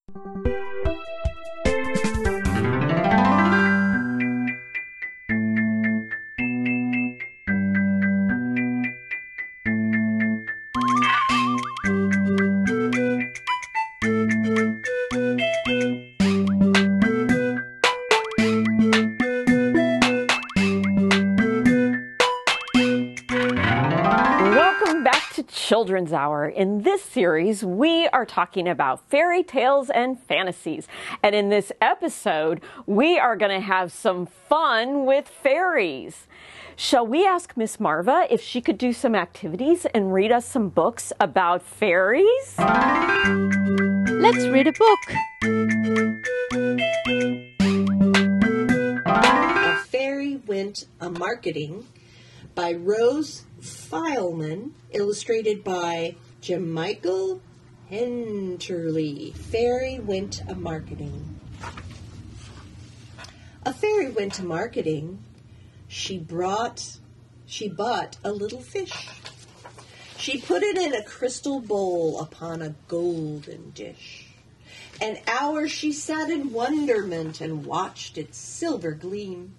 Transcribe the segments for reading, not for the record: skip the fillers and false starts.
Children's Hour. In this series, we are talking about fairy tales and fantasies. And in this episode, we are going to have some fun with fairies. Shall we ask Miss Marva if she could do some activities and read us some books about fairies? Let's read a book. A Fairy Went A-Marketing by Rose Fileman, illustrated by Jamichael Henterly. Fairy Went A-Marketing. A fairy went a-marketing. She bought a little fish. She put it in a crystal bowl upon a golden dish. An hour she sat in wonderment and watched its silver gleam.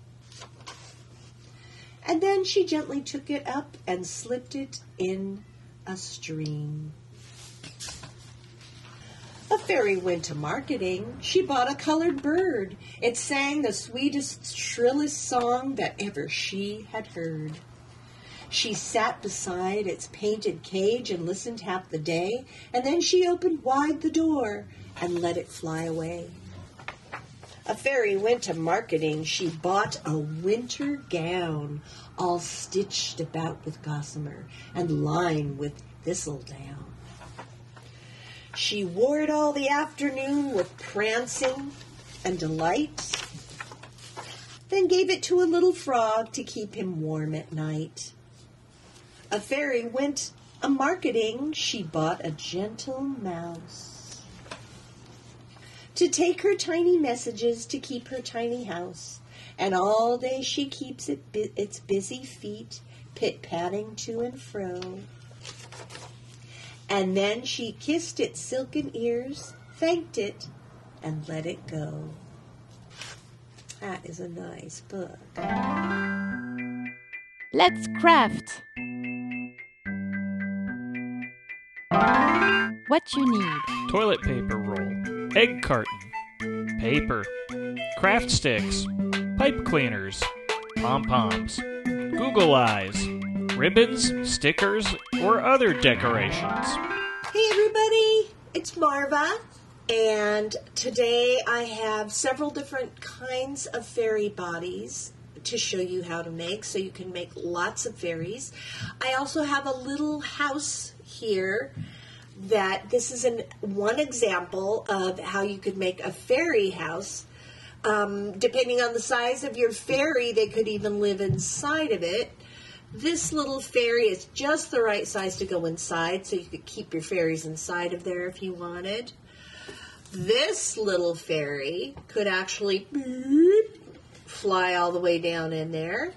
And then she gently took it up and slipped it in a stream. A fairy went a-marketing. She bought a colored bird. It sang the sweetest, shrillest song that ever she had heard. She sat beside its painted cage and listened half the day, and then she opened wide the door and let it fly away. A fairy went a-marketing. She bought a winter gown, all stitched about with gossamer and lined with thistledown. She wore it all the afternoon with prancing and delight, then gave it to a little frog to keep him warm at night. A fairy went a-marketing. She bought a gentle mouse to take her tiny messages to keep her tiny house, and all day she keeps its busy feet pit-patting to and fro. And then she kissed its silken ears, thanked it, and let it go. That is a nice book. Let's craft. What you need: toilet paper roll, egg carton, paper, craft sticks, pipe cleaners, pom-poms, Google eyes, ribbons, stickers, or other decorations. Hey everybody, it's Marva, and today I have several different kinds of fairy bodies to show you how to make, so you can make lots of fairies. I also have a little house here that this is one example of how you could make a fairy house. Depending on the size of your fairy, they could even live inside of it. This little fairy is just the right size to go inside, so you could keep your fairies inside of there if you wanted. This little fairy could actually fly all the way down in there.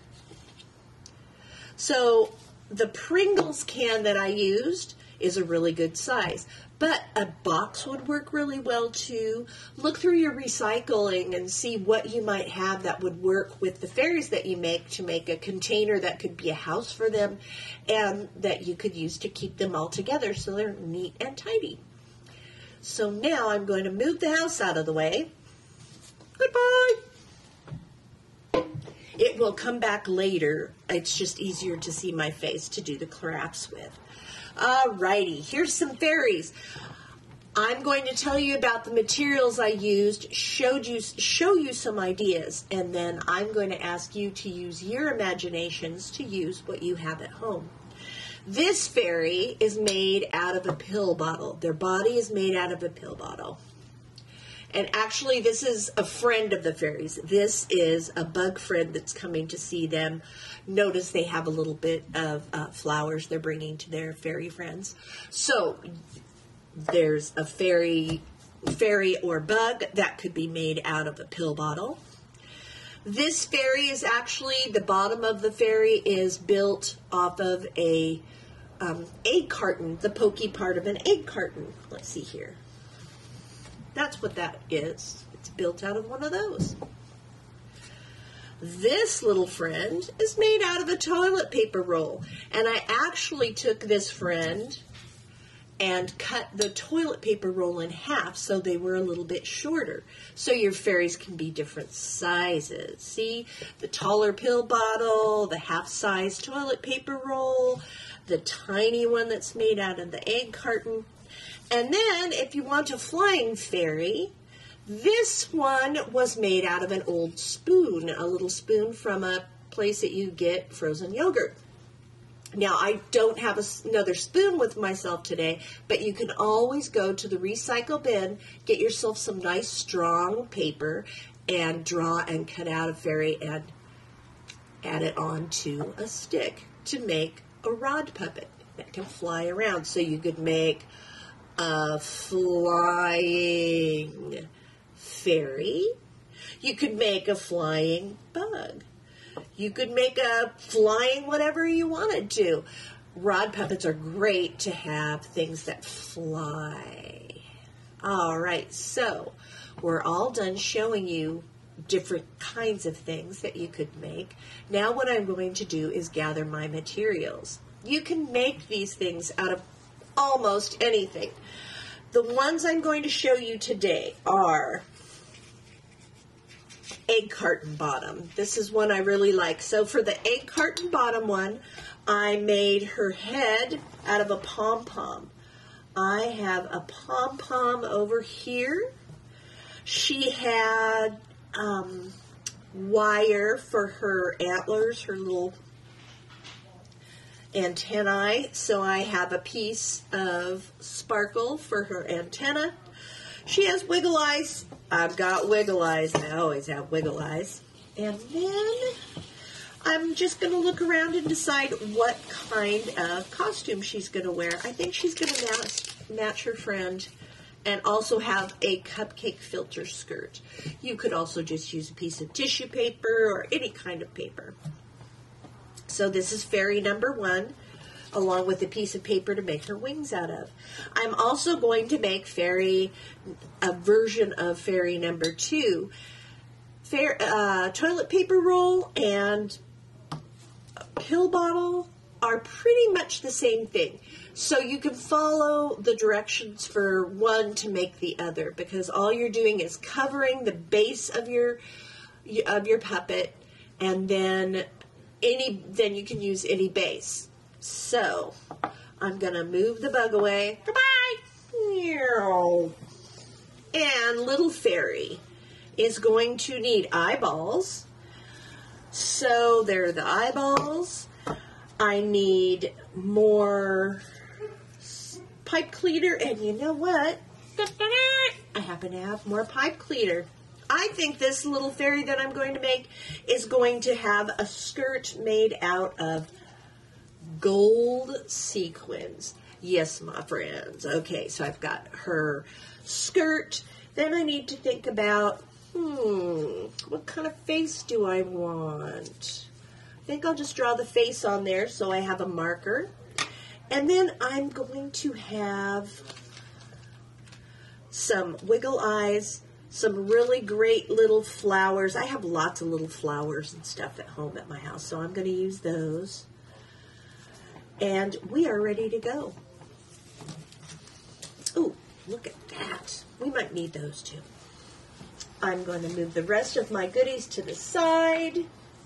So the Pringles can that I used is a really good size, but a box would work really well too. Look through your recycling and see what you might have that would work with the fairies that you make to make a container that could be a house for them and that you could use to keep them all together so they're neat and tidy. So now I'm going to move the house out of the way. Goodbye. It will come back later. It's just easier to see my face to do the crafts with. Alrighty, here's some fairies. I'm going to tell you about the materials I used, show you some ideas, and then I'm going to ask you to use your imaginations to use what you have at home. This fairy is made out of a pill bottle. Their body is made out of a pill bottle. And actually, this is a friend of the fairies. This is a bug friend that's coming to see them. Notice they have a little bit of flowers they're bringing to their fairy friends. So there's a fairy or bug that could be made out of a pill bottle. This fairy is actually, the bottom of the fairy is built off of a egg carton, the pokey part of an egg carton. Let's see here. That's what that is. It's built out of one of those. This little friend is made out of a toilet paper roll. And I actually took this friend and cut the toilet paper roll in half so they were a little bit shorter. So your fairies can be different sizes. See, the taller pill bottle, the half-size toilet paper roll, the tiny one that's made out of the egg carton. And then if you want a flying fairy, this one was made out of an old spoon, a little spoon from a place that you get frozen yogurt. Now, I don't have another spoon with myself today, but you can always go to the recycle bin, get yourself some nice strong paper, and draw and cut out a fairy and add it onto a stick to make a rod puppet that can fly around. So you could make a flying fairy. You could make a flying bug. You could make a flying whatever you wanted to. Rod puppets are great to have things that fly. All right, so we're all done showing you different kinds of things that you could make. Now what I'm going to do is gather my materials. You can make these things out of almost anything. The ones I'm going to show you today are egg carton bottom. This is one I really like. So for the egg carton bottom one, I made her head out of a pom-pom. I have a pom-pom over here. She had wire for her antlers, her little antennae. So I have a piece of sparkle for her antenna. She has wiggle eyes. I've got wiggle eyes. I always have wiggle eyes. And then I'm just going to look around and decide what kind of costume she's going to wear. I think she's going to match her friend and also have a cupcake filter skirt. You could also just use a piece of tissue paper or any kind of paper. So this is fairy number 1, along with a piece of paper to make her wings out of. I'm also going to make a version of fairy number 2. Toilet paper roll and pill bottle are pretty much the same thing. So you can follow the directions for one to make the other, because all you're doing is covering the base of your puppet, and then you can use any base. So I'm going to move the bug away. Goodbye. And little fairy is going to need eyeballs. So there are the eyeballs. I need more pipe cleaner, and you know what? I happen to have more pipe cleaner. I think this little fairy that I'm going to make is going to have a skirt made out of gold sequins. Yes, my friends. Okay, so I've got her skirt. Then I need to think about, what kind of face do I want? I think I'll just draw the face on there so I have a marker. And then I'm going to have some wiggle eyes, some really great little flowers. I have lots of little flowers and stuff at home at my house, so I'm going to use those. And we are ready to go. Oh, look at that. We might need those too. I'm going to move the rest of my goodies to the side.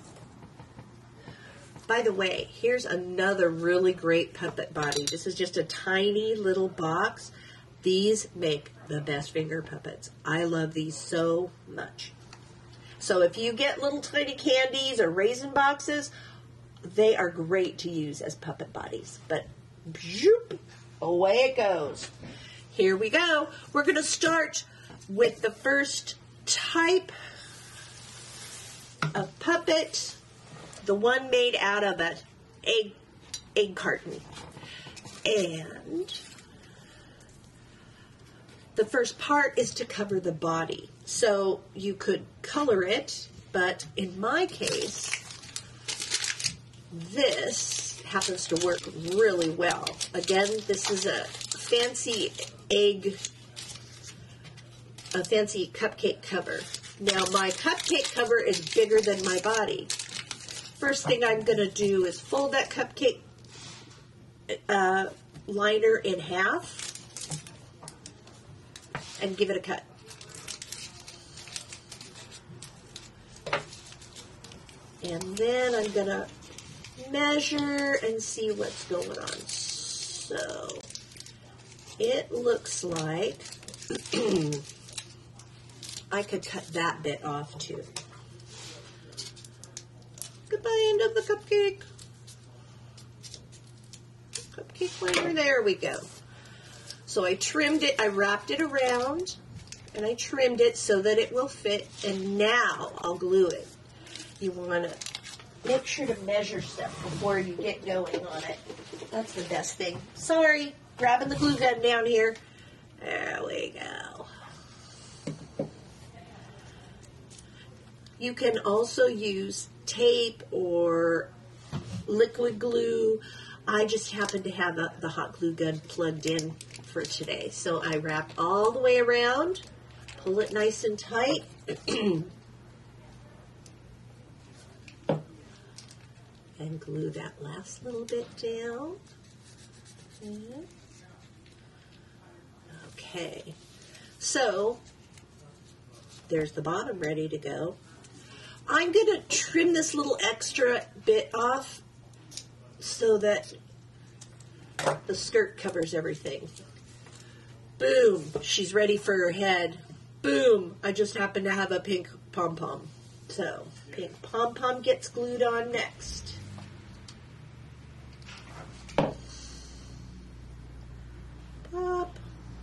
By the way, here's another really great puppet body. This is just a tiny little box. These make the best finger puppets. I love these so much. So if you get little tiny candies or raisin boxes, they are great to use as puppet bodies. But zoop, away it goes. Here we go. We're going to start with the first type of puppet, the one made out of an egg carton. And the first part is to cover the body. So you could color it, but in my case, this happens to work really well. Again, this is a fancy egg a fancy cupcake cover. Now my cupcake cover is bigger than my body. First thing I'm going to do is fold that cupcake liner in half and give it a cut. And then I'm going to measure and see what's going on. So it looks like I could cut that bit off too. Goodbye, end of the cupcake. Cupcake liner, there we go. So I trimmed it, I wrapped it around, and I trimmed it so that it will fit, and now I'll glue it. You want to make sure to measure stuff before you get going on it. That's the best thing. Sorry, grabbing the glue gun down here. There we go. You can also use tape or liquid glue. I just happen to have the hot glue gun plugged in for today. So I wrap all the way around, pull it nice and tight, and glue that last little bit down. Okay, so there's the bottom ready to go. I'm going to trim this little extra bit off so that the skirt covers everything. Boom, she's ready for her head. Boom, I just happen to have a pink pom-pom. So, pink pom-pom gets glued on next. Pop.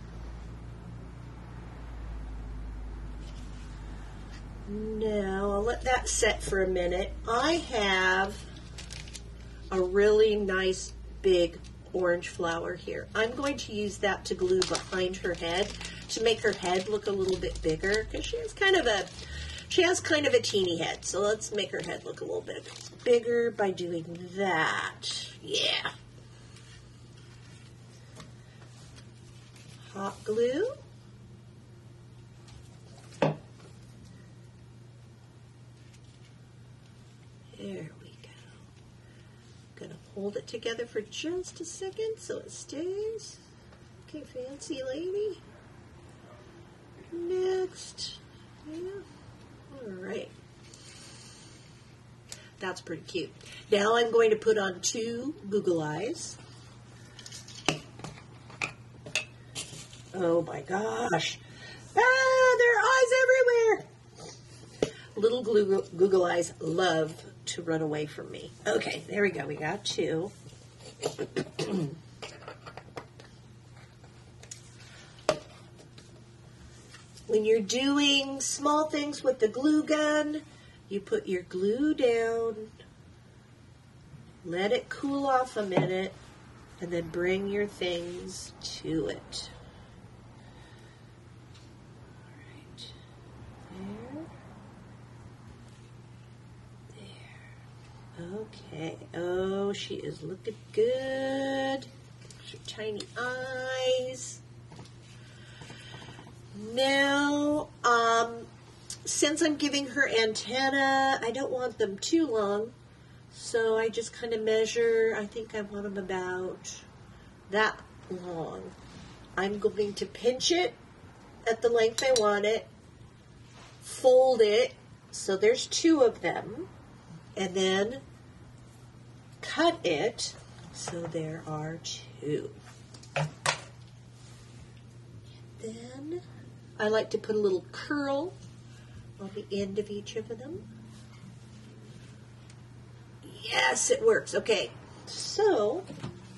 Now, I'll let that set for a minute. I have a really nice big orange flower here. I'm going to use that to glue behind her head to make her head look a little bit bigger because she has kind of a teeny head. So let's make her head look a little bit bigger by doing that. Yeah. Hot glue. There we go. Gonna hold it together for just a second so it stays. Okay, fancy lady. Next. Yeah. All right. That's pretty cute. Now I'm going to put on 2 Google eyes. Oh my gosh. Ah, there are eyes everywhere. Little Google eyes love to run away from me. Okay, there we go. We got 2. When you're doing small things with the glue gun, you put your glue down, let it cool off a minute, and then bring your things to it. Okay. Oh, she is looking good. Her tiny eyes. Now, since I'm giving her antenna, I don't want them too long, so I just kind of measure. I think I want them about that long. I'm going to pinch it at the length I want it, fold it, so there's 2 of them, and then cut it so there are 2. Then I like to put a little curl on the end of each of them. Yes, it works. Okay, so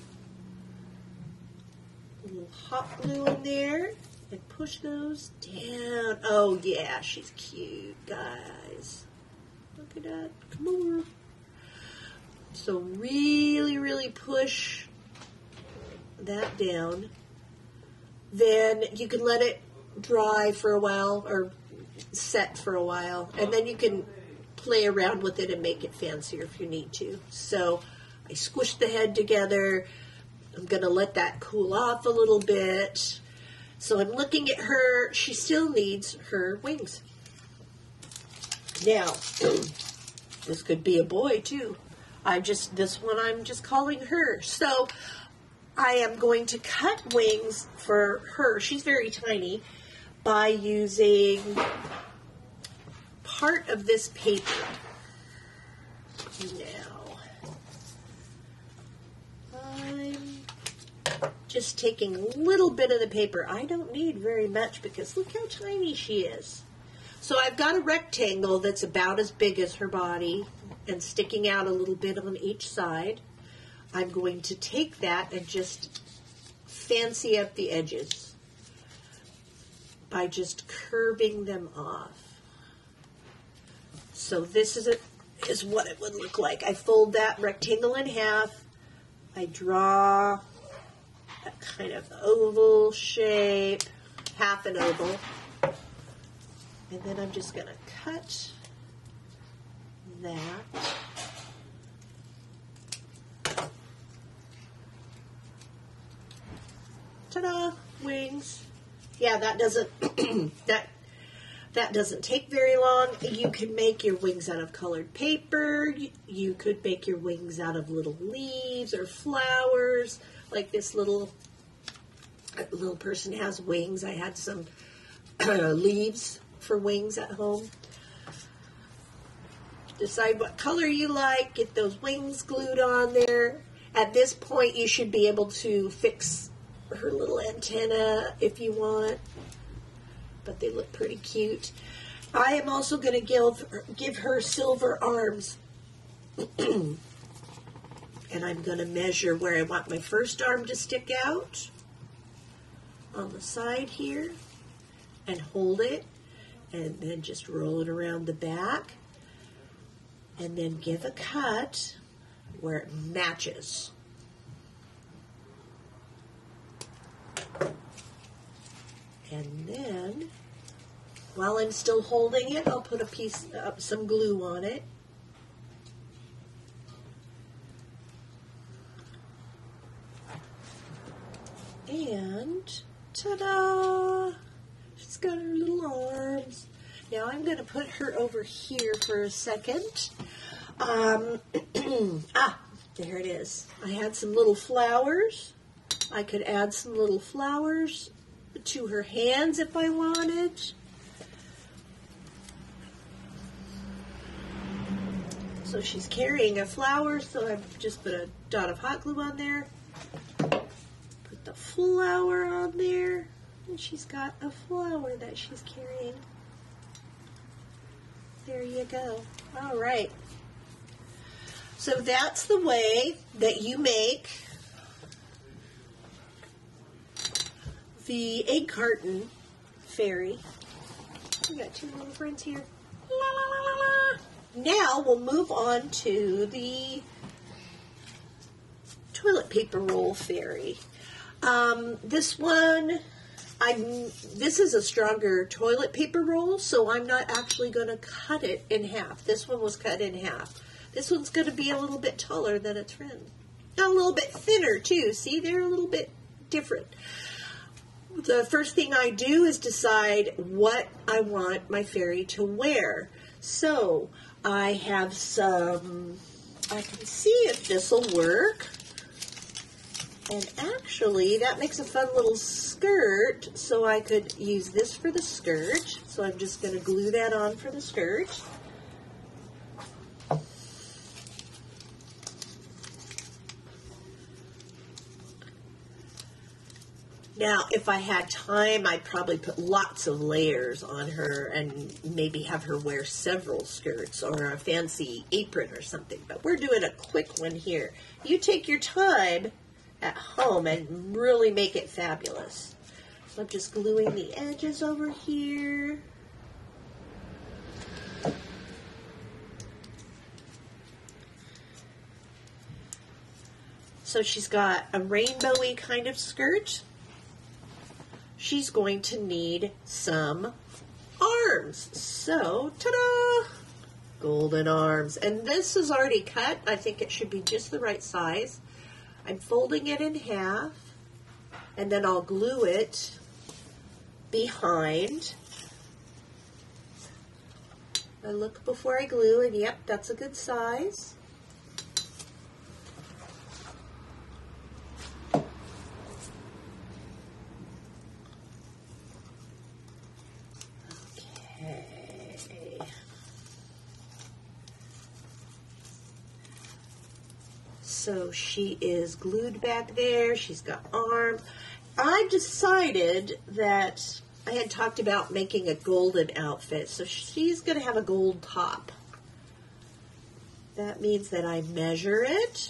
a little hot glue in there and push those down. Oh yeah, she's cute, guys. Look at that. Come over. So really, really push that down. Then you can let it dry for a while or set for a while. And then you can play around with it and make it fancier if you need to. So I squished the head together. I'm going to let that cool off a little bit. So I'm looking at her. She still needs her wings. Now, this could be a boy too. This one I'm just calling her. So I am going to cut wings for her. She's very tiny, by using part of this paper. Now, I'm just taking a little bit of the paper. I don't need very much because look how tiny she is. So I've got a rectangle that's about as big as her body and sticking out a little bit on each side. I'm going to take that and just fancy up the edges by just curving them off. So this is what it would look like. I fold that rectangle in half. I draw a kind of oval shape, half an oval. And then I'm just going to cut that. Ta-da! Wings. Yeah, that doesn't that doesn't take very long. You can make your wings out of colored paper. You could make your wings out of little leaves or flowers. Like this little person has wings. I had some leaves for wings at home. Decide what color you like. Get those wings glued on there. At this point, you should be able to fix her little antenna if you want, but they look pretty cute. I am also going to give her silver arms, and I'm going to measure where I want my first arm to stick out on the side here, and hold it, and then just roll it around the back, and then give a cut where it matches. And then, while I'm still holding it, I'll put some glue on it. And, ta-da! She's got her little arms. Now I'm going to put her over here for a second. There it is. I had some little flowers. I could add some little flowers to her hands if I wanted. So she's carrying a flower, so I've just put a dot of hot glue on there. Put the flower on there, and she's got a flower that she's carrying. There you go. All right. So that's the way that you make the egg carton fairy. We got two little friends here. La, la, la, la, la. Now we'll move on to the toilet paper roll fairy. This one, this is a stronger toilet paper roll, so I'm not actually going to cut it in half. This one was cut in half. This one's going to be a little bit taller than its friend. And a little bit thinner too. See, they're a little bit different. The first thing I do is decide what I want my fairy to wear. So I have some, I can see if this will work. And actually, that makes a fun little skirt, so I could use this for the skirt. So I'm just going to glue that on for the skirt. Now, if I had time, I'd probably put lots of layers on her and maybe have her wear several skirts or a fancy apron or something. But we're doing a quick one here. You take your time at home and really make it fabulous. So I'm just gluing the edges over here. So she's got a rainbowy kind of skirt. She's going to need some arms. So, ta-da! Golden arms. And this is already cut. I think it should be just the right size. I'm folding it in half, and then I'll glue it behind. I look before I glue, and yep, that's a good size. Okay. So she is glued back there. She's got arms. I decided that I had talked about making a golden outfit, so she's going to have a gold top. That means that I measure it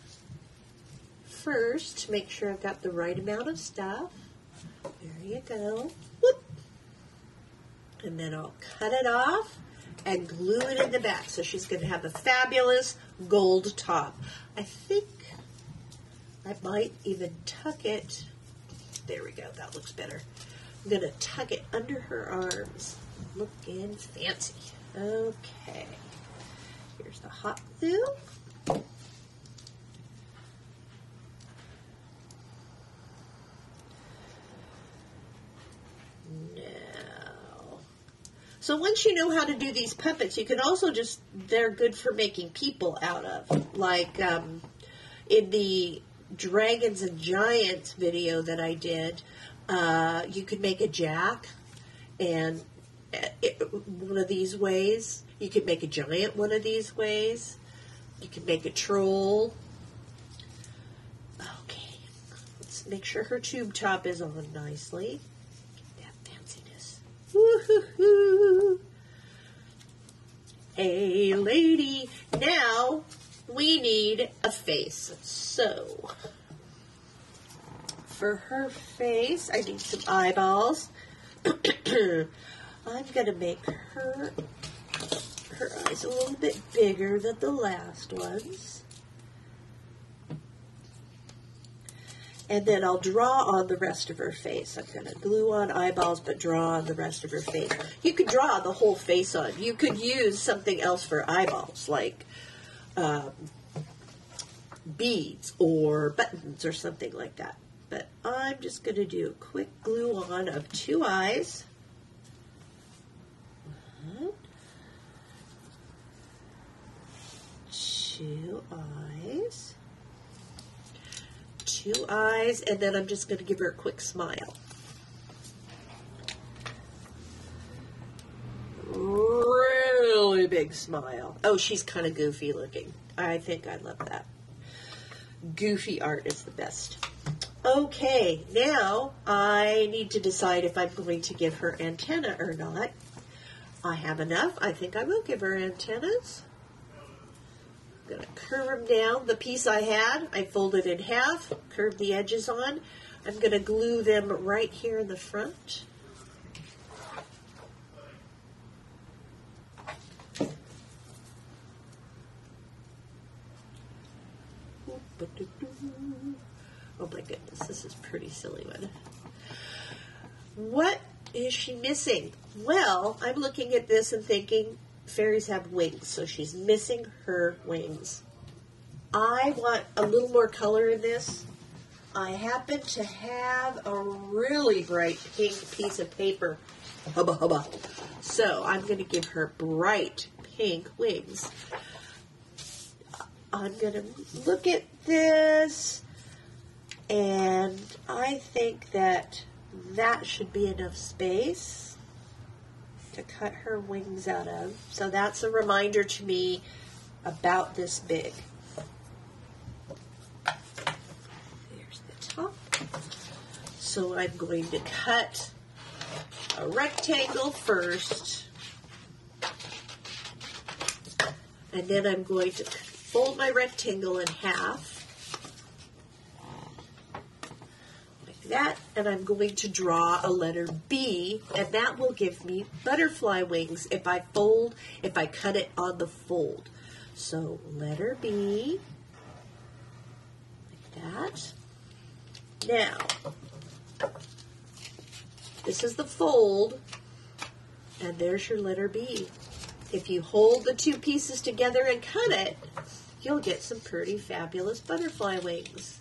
first to make sure I've got the right amount of stuff. There you go. Whoop. And then I'll cut it off and glue it in the back. So she's going to have a fabulous gold top. I think I might even tuck it. There we go. That looks better. I'm going to tuck it under her arms. Looking fancy. Okay. Here's the hot glue. Now, so once you know how to do these puppets, you can also just, they're good for making people out of. Like in the Dragons and Giants video that I did, you could make a jack and one of these ways. You could make a giant one of these ways. You could make a troll. Okay, let's make sure her tube top is on nicely. Get that fanciness. Woo-hoo-hoo. Hey, lady. Now we need a face. So for her face, I need some eyeballs. I'm going to make her eyes a little bit bigger than the last ones. And then I'll draw on the rest of her face. I'm going to glue on eyeballs, but draw on the rest of her face. You could draw the whole face on. You could use something else for eyeballs, like beads or buttons or something like that. But I'm just going to do a quick glue on of 2 eyes. 1, 2 eyes. 2 eyes, and then I'm just going to give her a quick smile. Really big smile. Oh, she's kind of goofy looking. I think I love that. Goofy art is the best. Okay, now I need to decide if I'm going to give her antenna or not. I have enough. I think I will give her antennas. I'm going to curve them down. The piece I had, I folded in half, curved the edges on. I'm going to glue them right here in the front. Oh my goodness, this is a pretty silly one. What is she missing? Well, I'm looking at this and thinking fairies have wings, so she's missing her wings. I want a little more color in this. I happen to have a really bright pink piece of paper. Hubba hubba. So I'm going to give her bright pink wings. I'm going to look at this, and I think that should be enough space to cut her wings out of. So that's a reminder to me about this big. There's the top. So I'm going to cut a rectangle first, and then I'm going to fold my rectangle in half, like that, and I'm going to draw a letter B, and that will give me butterfly wings if I cut it on the fold. So letter B, like that. Now, this is the fold, and there's your letter B. If you hold the 2 pieces together and cut it, you'll get some pretty fabulous butterfly wings.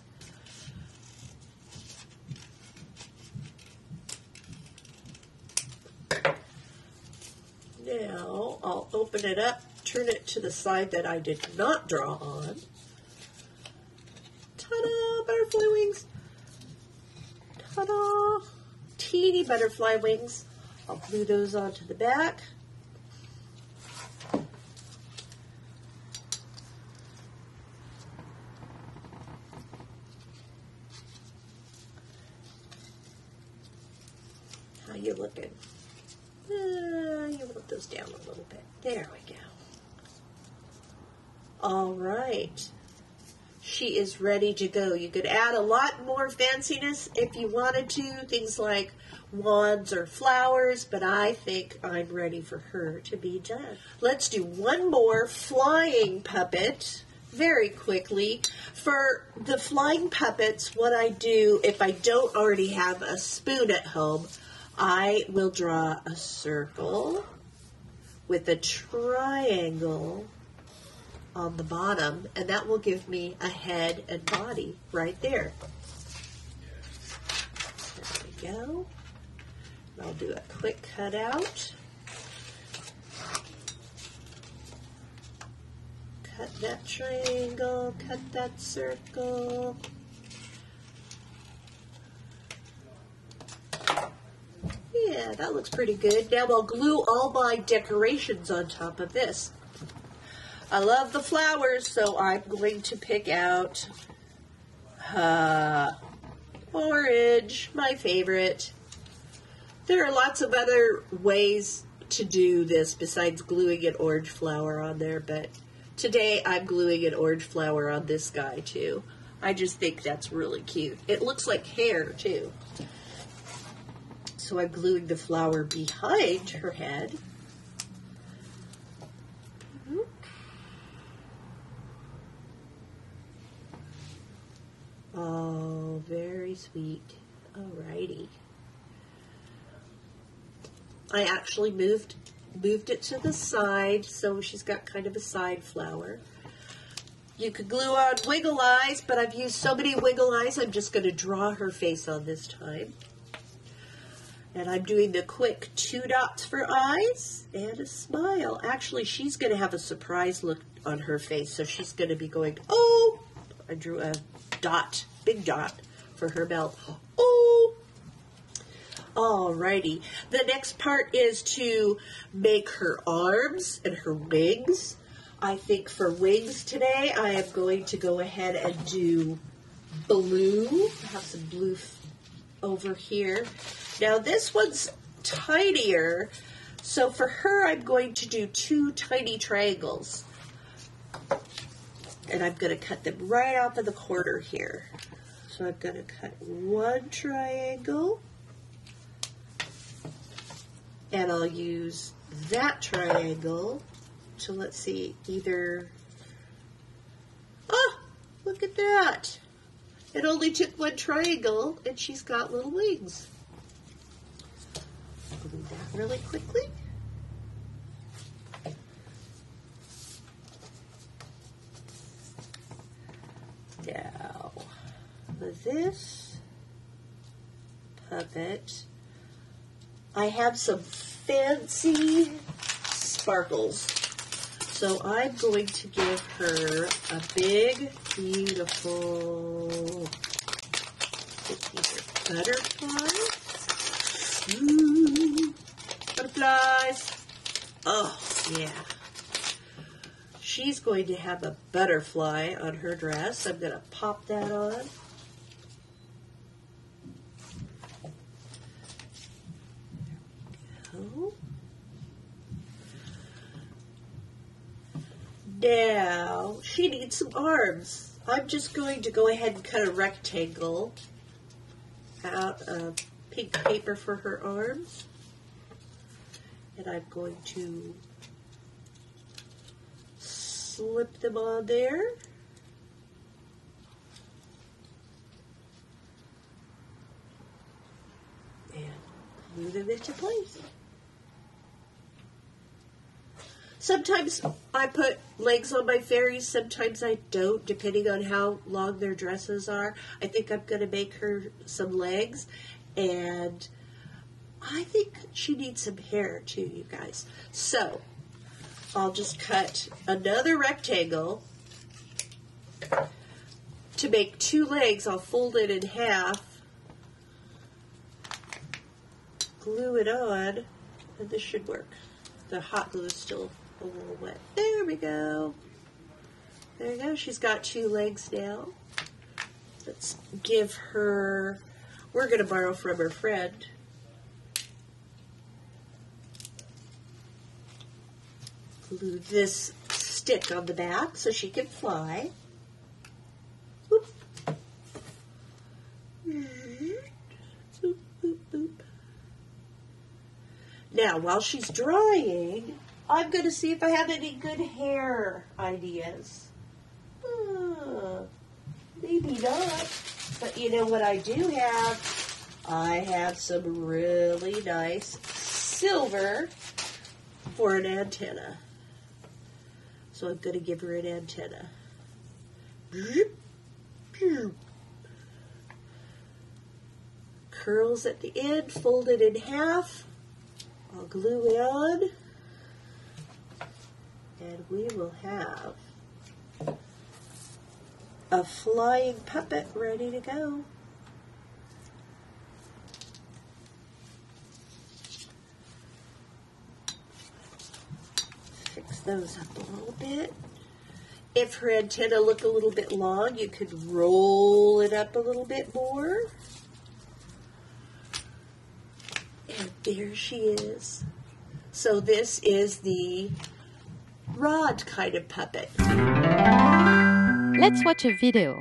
Now, I'll open it up, turn it to the side that I did not draw on. Ta-da! Butterfly wings. Ta-da! Teeny butterfly wings. I'll glue those onto the back. How you looking? You want those down a little bit. There we go. All right. She is ready to go. You could add a lot more fanciness if you wanted to, things like wands or flowers, but I think I'm ready for her to be done. Let's do one more flying puppet very quickly. For the flying puppets, what I do, if I don't already have a spoon at home, I will draw a circle with a triangle on the bottom, and that will give me a head and body right there. There we go. I'll do a quick cutout. Cut that triangle, cut that circle. Yeah, that looks pretty good. Now I'll glue all my decorations on top of this. I love the flowers, so I'm going to pick out orange, my favorite. There are lots of other ways to do this besides gluing an orange flower on there, but today I'm gluing an orange flower on this guy too. I just think that's really cute. It looks like hair too. So I'm gluing the flower behind her head. Oh, very sweet. Alrighty. I actually moved it to the side, so she's got kind of a side flower. You could glue on wiggle eyes, but I've used so many wiggle eyes, I'm just going to draw her face on this time. And I'm doing the quick 2 dots for eyes and a smile. Actually, she's going to have a surprise look on her face, so she's going to be going, oh! I drew a dot, big dot for her mouth. Oh! Alrighty. The next part is to make her arms and her wings. I think for wings today, I am going to go ahead and do blue. I have some blue over here. Now this one's tinier, so for her I'm going to do 2 tiny triangles. And I'm going to cut them right off of the corner here. So I'm going to cut 1 triangle. And I'll use that triangle to, let's see, either... Oh, look at that. It only took 1 triangle, and she's got little wings. Glue that really quickly. Now, this puppet, I have some fancy sparkles. So I'm going to give her a big, beautiful butterfly. Ooh, butterflies. Oh, yeah. She's going to have a butterfly on her dress. I'm going to pop that on. Now, she needs some arms. I'm just going to go ahead and cut a rectangle out of pink paper for her arms. And I'm going to slip them on there. And glue them into place. Sometimes I put legs on my fairies, sometimes I don't, depending on how long their dresses are. I think I'm going to make her some legs, and I think she needs some hair too, you guys. So I'll just cut another rectangle. To make 2 legs, I'll fold it in half, glue it on, and this should work. The hot glue is still a little wet. There we go. There we go. She's got 2 legs now. Let's give her, we're going to borrow from her friend. Glue this stick on the back so she can fly. Boop. Boop, boop, boop. Now, while she's drying, I'm going to see if I have any good hair ideas. Maybe not. But you know what I do have? I have some really nice silver for an antenna. So I'm going to give her an antenna. Curls at the end, fold it in half. I'll glue it on. And we will have a flying puppet ready to go. Fix those up a little bit. If her antenna look a little bit long, you could roll it up a little bit more. And there she is. So this is the rod kind of puppet. Let's watch a video.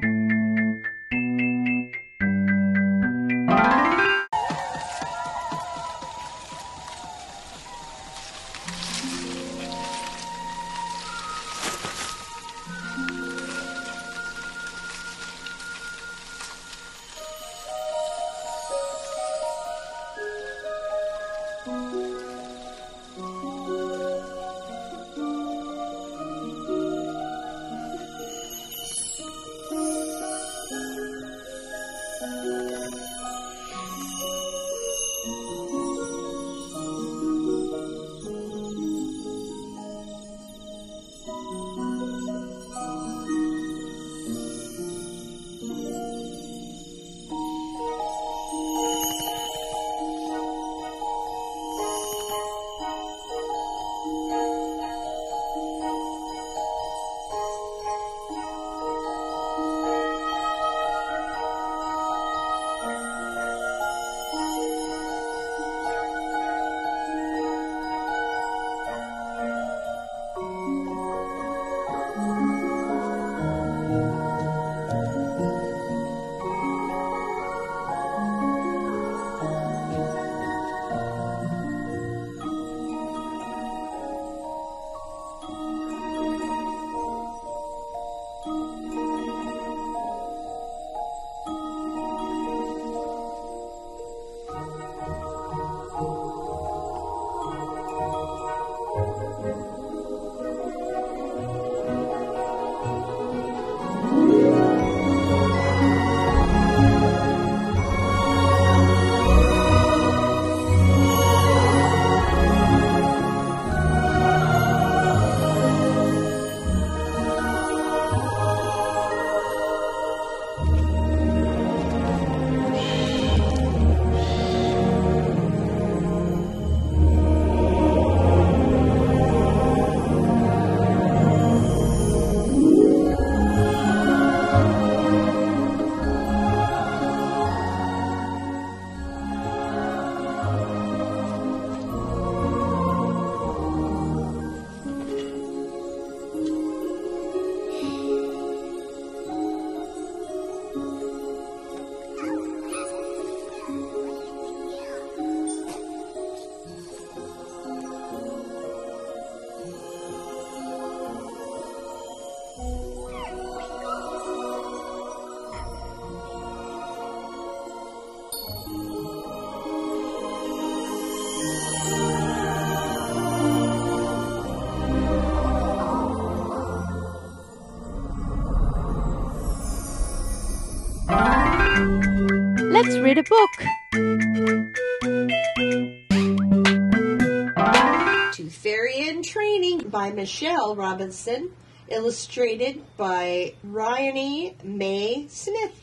Let's read a book. Tooth Fairy in Training by Michelle Robinson, illustrated by Ryanie Mae Smith.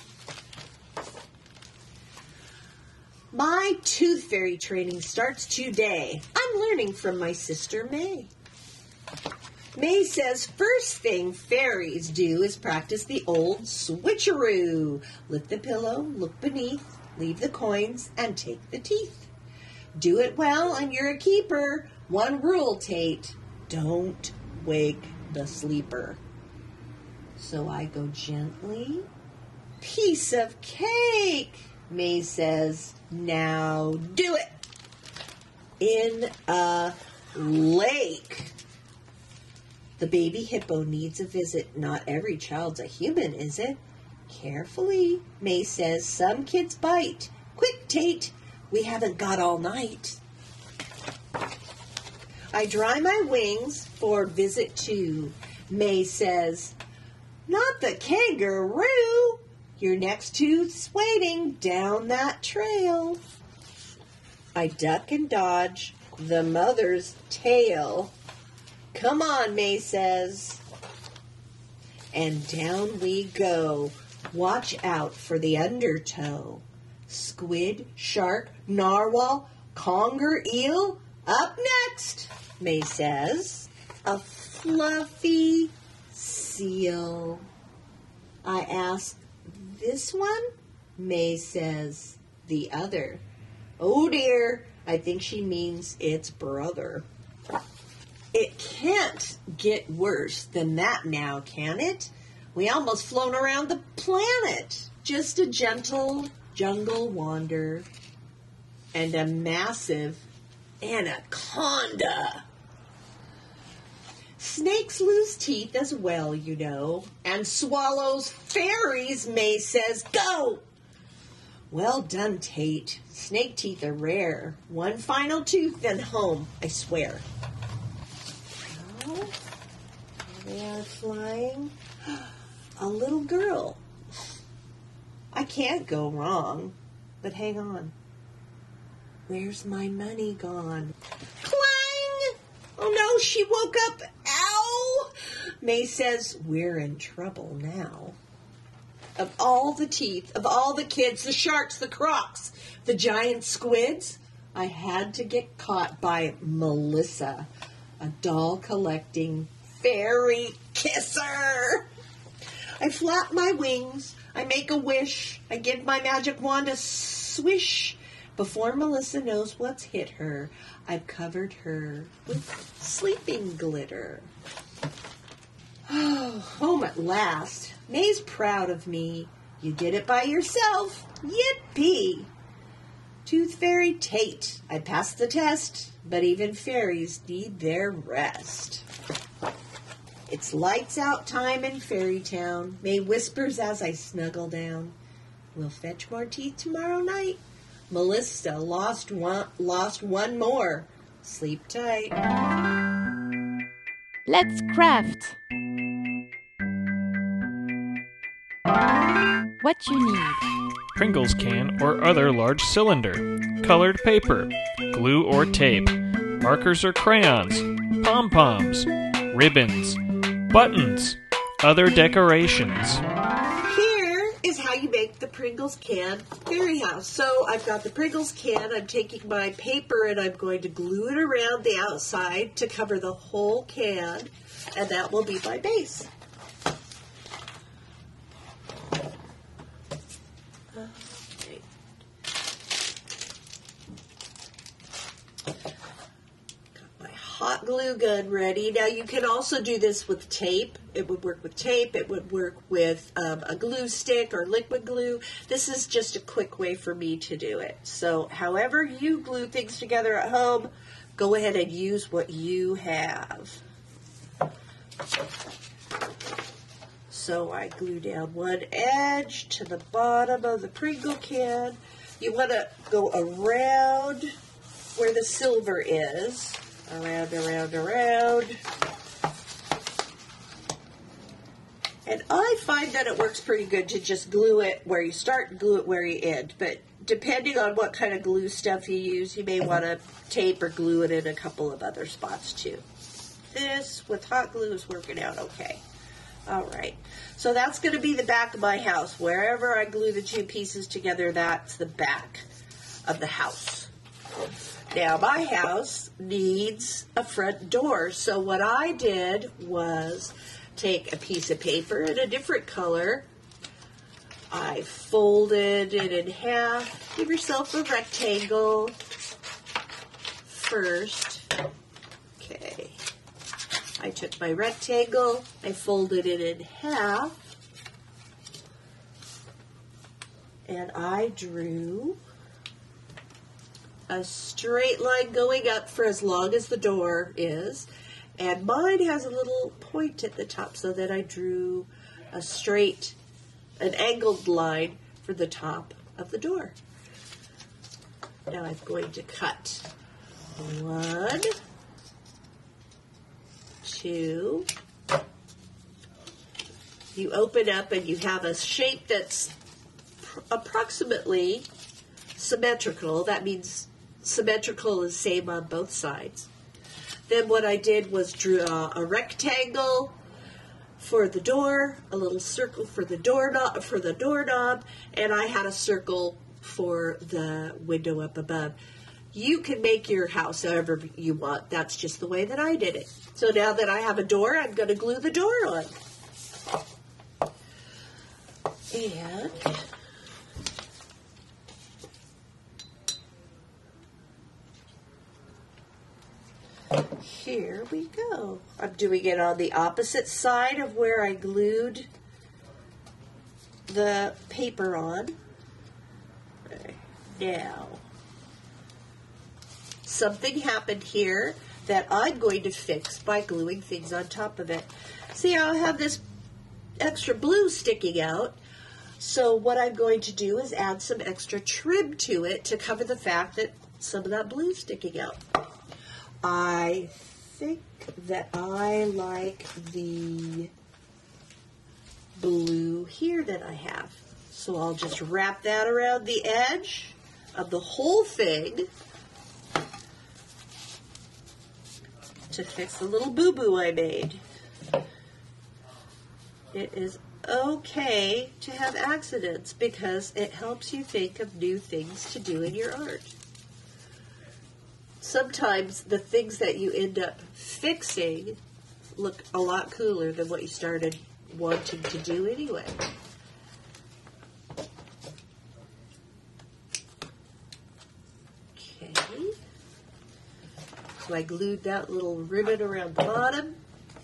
My Tooth Fairy training starts today. I'm learning from my sister May. May says first thing fairies do is practice the old switcheroo. Lift the pillow, look beneath, leave the coins, and take the teeth. Do it well and you're a keeper. One rule, Tate, don't wake the sleeper. So I go gently. Piece of cake, May says. Now do it. In a lake. The baby hippo needs a visit. Not every child's a human, is it? Carefully, May says. Some kids bite. Quick, Tate. We haven't got all night. I dry my wings for visit 2. May says, not the kangaroo. Your next tooth's waiting down that trail. I duck and dodge the mother's tail. Come on, May says. And down we go. Watch out for the undertow. Squid, shark, narwhal, conger, eel. Up next, May says. A fluffy seal. I ask, this one? May says, the other. Oh dear, I think she means its brother. It can't get worse than that now, can it? We almost flown around the planet. Just a gentle jungle wander and a massive anaconda. Snakes lose teeth as well, you know, and swallows fairies, May says, go! Well done, Tate. Snake teeth are rare. One final tooth, then home, I swear. Oh, they are flying. A little girl. I can't go wrong, but hang on. Where's my money gone? Clang! Oh no, she woke up. Ow! May says, we're in trouble now. Of all the teeth, of all the kids, the sharks, the crocs, the giant squids, I had to get caught by Melissa, a doll collecting fairy kisser. I flap my wings, I make a wish, I give my magic wand a swish. Before Melissa knows what's hit her, I've covered her with sleeping glitter. Oh, home at last. May's proud of me. You did it by yourself. Yippee! Tooth Fairy Tate. I passed the test, but even fairies need their rest. It's lights out time in Fairy Town. May whispers as I snuggle down. We'll fetch more teeth tomorrow night. Melissa lost one more. Sleep tight. Let's craft. What you need. Pringles can or other large cylinder, colored paper, glue or tape, markers or crayons, pom-poms, ribbons, buttons, other decorations. Here is how you make the Pringles can fairy house. So I've got the Pringles can. I'm taking my paper and I'm going to glue it around the outside to cover the whole can, and that will be my base. Hot glue gun ready. Now you can also do this with tape. It would work with tape. It would work with a glue stick or liquid glue. This is just a quick way for me to do it. So however you glue things together at home, go ahead and use what you have. So I glue down one edge to the bottom of the Pringle can. You want to go around where the silver is. Around, around, around. And I find that it works pretty good to just glue it where you start and glue it where you end. But depending on what kind of glue stuff you use, you may want to tape or glue it in a couple of other spots too. This with hot glue is working out okay. All right, so that's going to be the back of my house. Wherever I glue the two pieces together, that's the back of the house. Now, my house needs a front door, so what I did was take a piece of paper in a different color. I folded it in half. Give yourself a rectangle first. Okay. I took my rectangle, I folded it in half, and I drew a straight line going up for as long as the door is, and mine has a little point at the top, so that I drew a straight, an angled line for the top of the door. Now I'm going to cut 1, 2. You open up and you have a shape that's approximately symmetrical. That means symmetrical is same on both sides. Then what I did was draw a rectangle for the door, a little circle for the doorknob, and I had a circle for the window up above. You can make your house however you want. That's just the way that I did it. So now that I have a door, I'm going to glue the door on. And here we go. I'm doing it on the opposite side of where I glued the paper on. Okay. Now, something happened here that I'm going to fix by gluing things on top of it. See how I have this extra blue sticking out? So what I'm going to do is add some extra trim to it to cover the fact that some of that blue is sticking out. I think that I like the blue here that I have. So I'll just wrap that around the edge of the whole thing to fix the little boo-boo I made. It is okay to have accidents because it helps you think of new things to do in your art. Sometimes the things that you end up fixing look a lot cooler than what you started wanting to do anyway. Okay. So I glued that little ribbon around the bottom.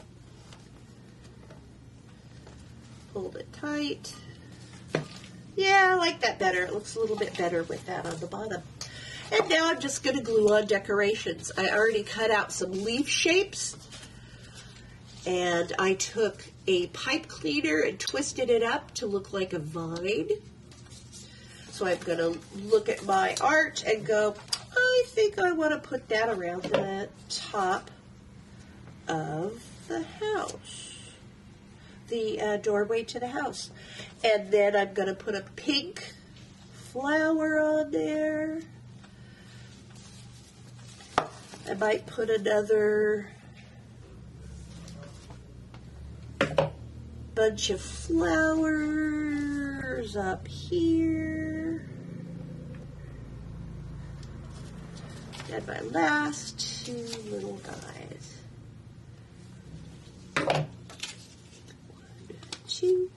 Hold it tight. Yeah, I like that better. It looks a little bit better with that on the bottom. And now I'm just going to glue on decorations. I already cut out some leaf shapes. And I took a pipe cleaner and twisted it up to look like a vine. So I'm going to look at my art and go, I think I want to put that around the top of the house. The doorway to the house. And then I'm going to put a pink flower on there. I might put another bunch of flowers up here. And my last two little guys. 1, 2.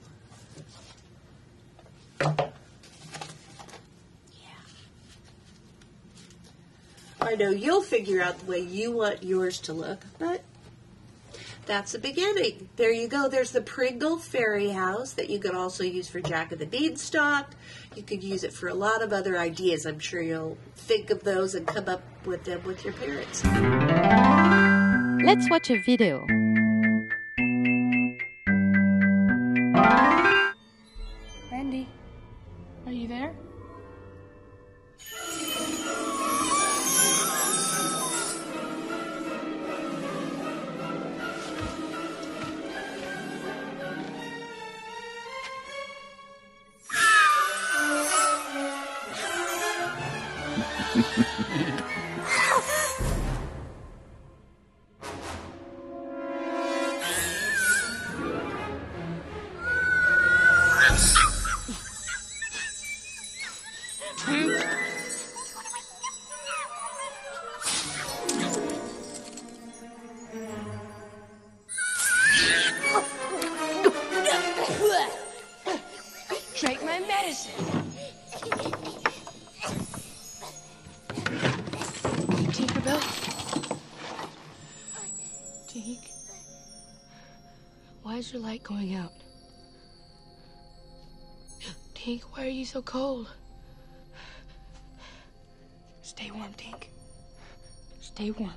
I know you'll figure out the way you want yours to look, but that's the beginning. There you go. There's the Pringle fairy house that you could also use for Jack and the Beanstalk. You could use it for a lot of other ideas. I'm sure you'll think of those and come up with them with your parents. Let's watch a video. Randy, are you there? Drank my medicine. Tinkerbell? Tink? Why is your light going out? Tink, why are you so cold? Stay warm, Tink. Stay warm.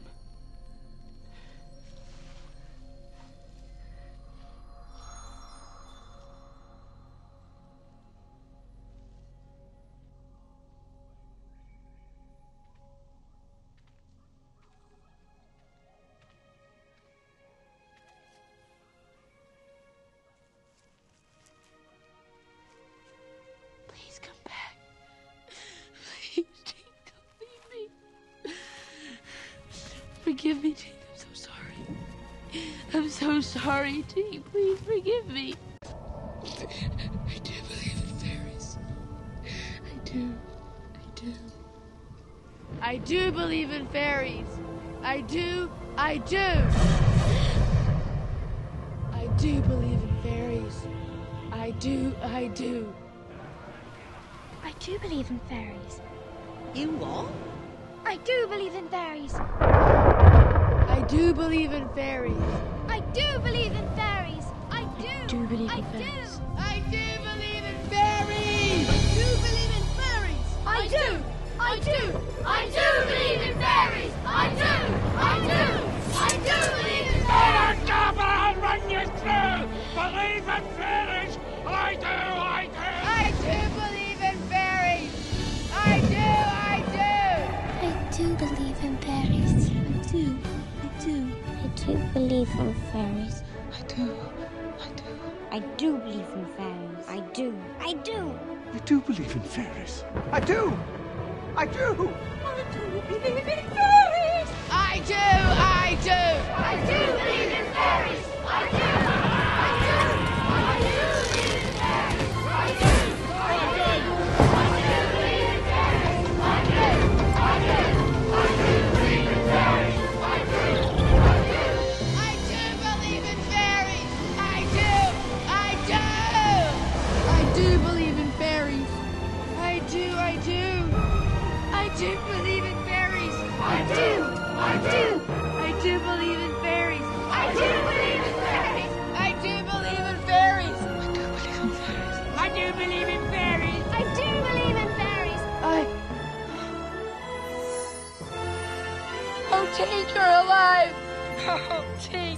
Please come back. Please, Tink, don't leave me. Forgive me, Tink. I'm so sorry. I'm so sorry, Tink. Please forgive me. I do believe in fairies. I do. I do. I do believe in fairies. I do. I do. I do believe in fairies. I do. I do. I do believe in fairies. You what? I do believe in fairies. I do believe in fairies. I do believe in fairies. I do. believe I in do. fairies. I do believe in fairies. I do believe in fairies. I do. I do. I do believe in fairies. I do. I do. I do believe in fairies. I'll run you through! Believe in fairies! I do! I do! I do believe in fairies. I do. I do. I do believe in fairies. I do. I do. I do believe in fairies. I do. I do. I do believe in fairies. I do. I do. I do believe in fairies. I do! I do! I do believe in fairies. I do. I do. I do believe in fairies. I do. I do. I do believe in fairies. I do. I do. I do believe in fairies. I do. I do. I do believe in fairies. I do. I do. I do believe in fairies. I do. I do. I do believe in fairies. I do. I do. I do believe in fairies. I do. I do. I do believe in fairies. I do believe in fairies. I do believe in fairies. I do believe in fairies! I do believe in fairies. Oh, Tink, you're alive. Oh, Tink.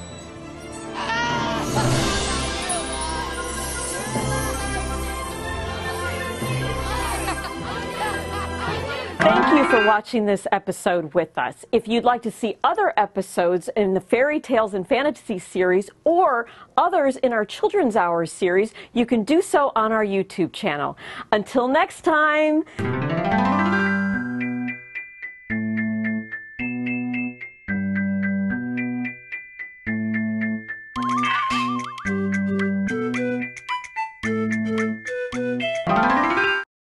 Thank you for watching this episode with us. If you'd like to see other episodes in the Fairy Tales and Fantasies series or others in our Children's Hour series, you can do so on our YouTube channel. Until next time.